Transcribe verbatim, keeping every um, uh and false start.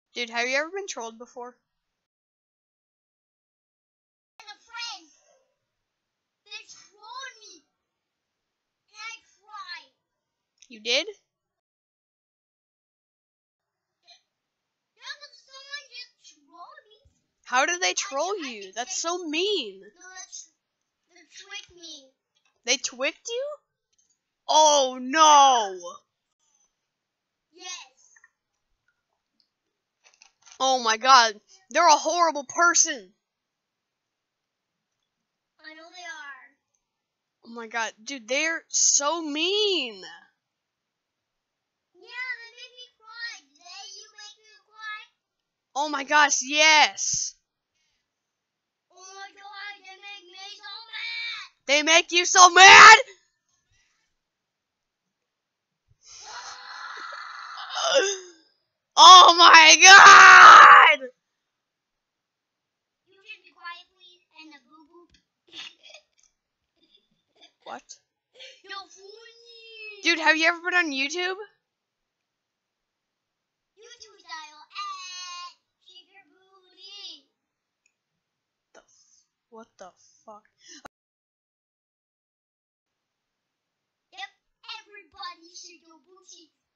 Dude, have you ever been trolled before? And a friend, they trolled me, and I cried. You did? Yeah, but someone just trolled me. How did they troll I, I you? think That's they, so mean. No, that's, they tricked me. They twicked you? Oh no! Yes. Oh my god, they're a horrible person. I know they are. Oh my god, dude, they're so mean. Yeah, they make me cry. Did they, you make me cry? Oh my gosh, yes. Oh my god, they make me so mad. They make you so mad? Oh my god! You can be quiet, please, and the boo boo. What? You're funny. Dude, have you ever been on YouTube? YouTube style and shake your booty. The f- what the fuck? Yep, everybody shake your booty.